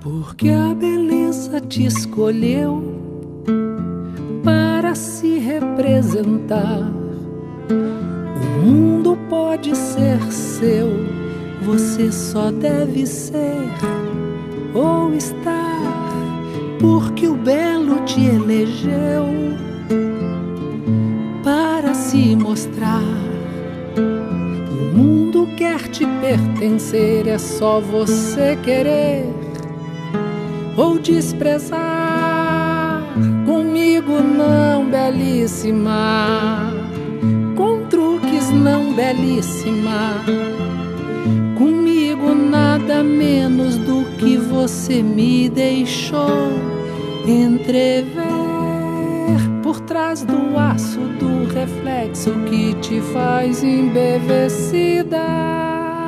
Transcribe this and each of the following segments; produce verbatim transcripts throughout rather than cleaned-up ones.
Porque a beleza te escolheu para se representar. O mundo pode ser seu, você só deve ser ou estar, porque o belo te elegeu para se mostrar. O mundo quer te pertencer, é só você querer ou desprezar. Comigo não, belíssima, com truques não, belíssima. Comigo nada menos do que você me deixou entrever. Por trás do aço do reflexo que te faz embevecida.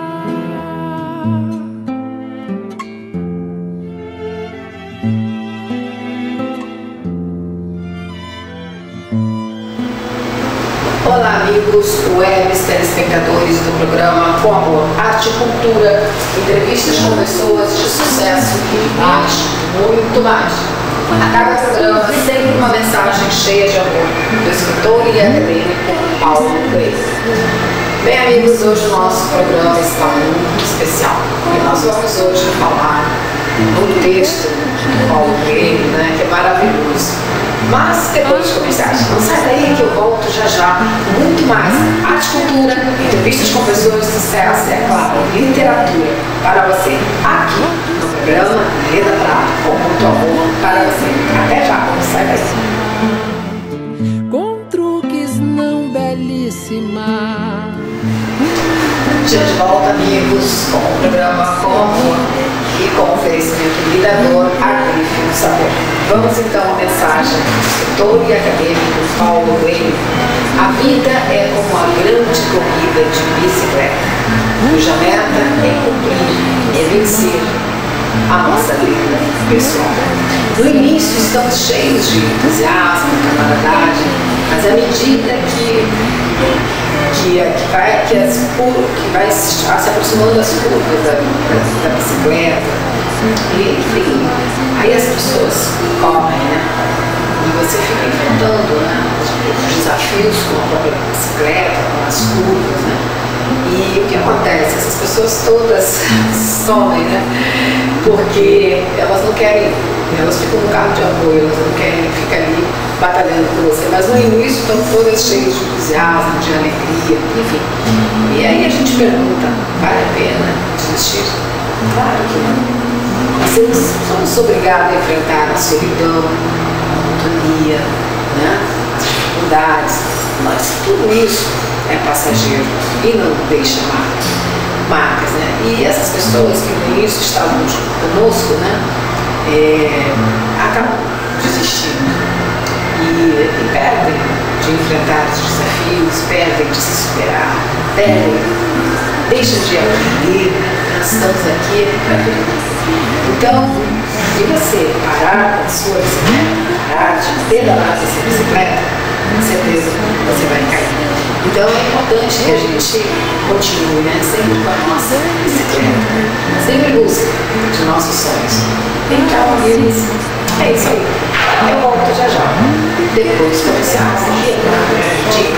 Olá, amigos, webs, telespectadores do programa Com Amor, Arte e Cultura, entrevistas com pessoas de sucesso e arte, muito mais. A cada programa, sempre uma mensagem cheia de amor do escritor e acadêmico Paulo Coelho. Bem, amigos, hoje o nosso programa está muito especial e nós vamos hoje falar do texto do Paulo Coelho, né, que é maravilhoso. Mas depois de começar, não sai daí que eu volto já já. Muito mais arte e cultura, entrevistas com pessoas de sucesso e, é claro, literatura para você aqui no programa Leda Prata, com muito amor para você. Até já, não sai daí. Com truques não, belíssima. Já de volta, amigos, com o programa Com Amor e com o oferecimento lidador Agrifo do Sabor. Vamos então à mensagem do escritor e acadêmico Paulo Coelho. A vida é como uma grande corrida de bicicleta, cuja meta é cumprir, é vencer a nossa vida pessoal. No início estamos cheios de entusiasmo, camaradagem, mas à medida que Que, que, vai, que, as, que vai se aproximando das curvas da, da, da bicicleta, e, enfim, aí as pessoas correm, né? E você fica enfrentando, né, os desafios com a própria bicicleta, com as curvas, né? E o que acontece? Essas pessoas todas somem, né? Porque elas não querem, elas ficam no carro de apoio, elas não querem ficar ali batalhando por você, mas no início estão todas cheias de entusiasmo, de alegria, enfim. E aí a gente pergunta, vale a pena desistir? Claro que não. Nós somos obrigados a enfrentar a solidão, a monotonia, né, as dificuldades, mas tudo isso é passageiro e não deixa marcas, marcas, né? E essas pessoas que no início estavam conosco, né, é, acabam desistindo. E, e perdem de enfrentar os desafios, perdem de se superar, perdem, deixam de aprender, nós estamos aqui para aprender. Então, se você parar com a sua bicicleta, parar de pedalar essa bicicleta, com certeza você vai cair. Então é importante que a gente continue, né, sempre com a nossa bicicleta, sempre em busca de nossos sonhos. Então, amigos, é isso aí. Eu volto já já. Depois comerciais aqui, de